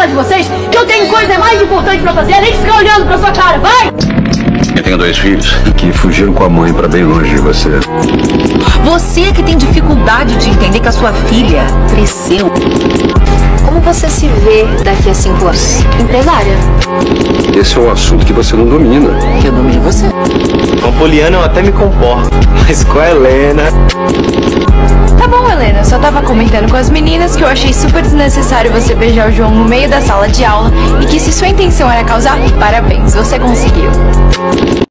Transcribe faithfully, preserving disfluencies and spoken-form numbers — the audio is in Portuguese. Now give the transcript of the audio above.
de vocês que eu tenho coisa mais importante pra fazer, além de ficar olhando pra sua cara, vai! Eu tenho dois filhos que fugiram com a mãe pra bem longe de você. Você que tem dificuldade de entender que a sua filha cresceu. Como você se vê daqui a cinco anos? Empresária. Esse é um assunto que você não domina. Eu domino você. Com a Poliana eu até me comporto, mas com a Helena... Tá bom, Helena, eu só tava comentando com as meninas que eu achei super desnecessário você beijar o João no meio da sala de aula e que se sua intenção era causar, parabéns, você conseguiu.